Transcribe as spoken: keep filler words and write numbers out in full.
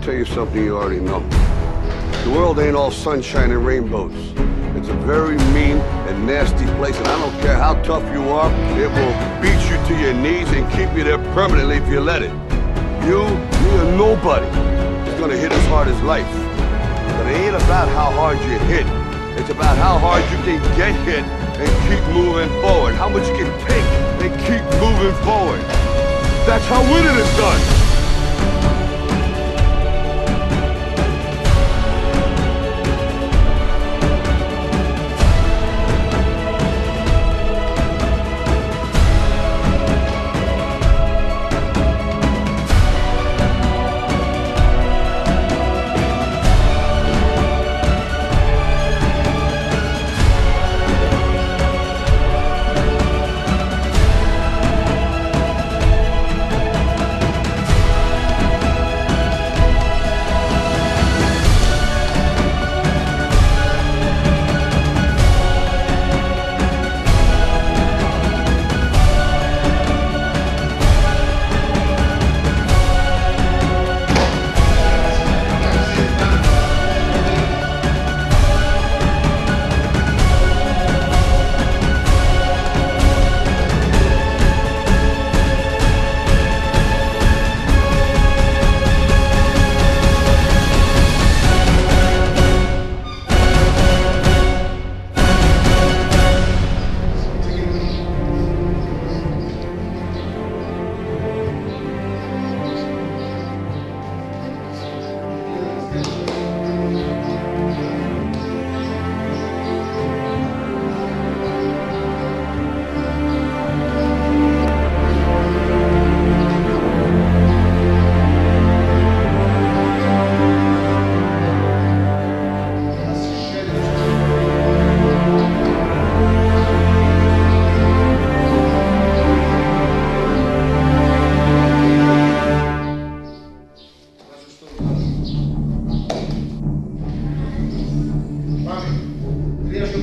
tell you something you already know. The world ain't all sunshine and rainbows. It's a very mean and nasty place, and I don't care how tough you are, it will beat you to your knees and keep you there permanently if you let it. You, me or nobody, is gonna hit as hard as life. But it ain't about how hard you hit. It's about how hard you can get hit and keep moving forward. How much you can take and keep moving forward. That's how winning is done. Πάμε. Τρία στο